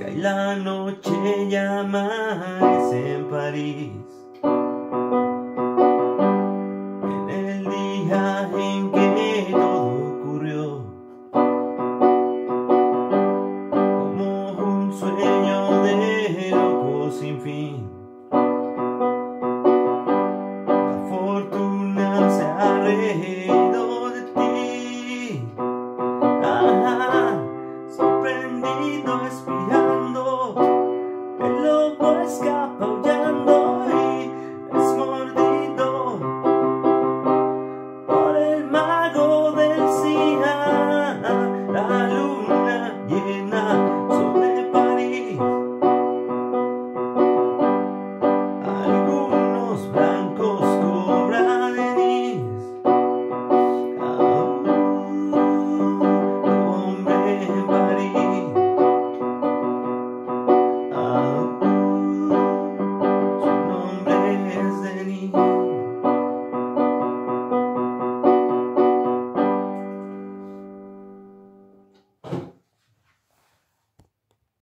Cae la noche y amanece en París. En el día en que todo ocurrió, como un sueño de loco sin fin. La fortuna se ha reído de ti. Sorprendido espíritu.